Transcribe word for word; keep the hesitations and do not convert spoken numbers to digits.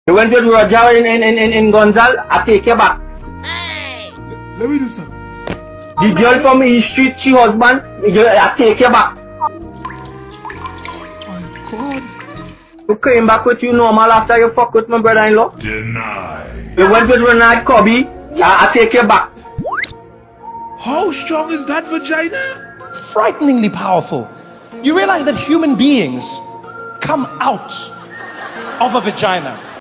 You went with Roger in, in, in, in Gonzal, I take you back. Hey. Let me do something. The girl from East Street, she husband, I take you back. Oh my God. You came back with you normal after you fuck with my brother-in-law? Deny. You went with Renard Cobby, I, I take you back. How strong is that vagina? Frighteningly powerful. You realize that human beings come out of a vagina.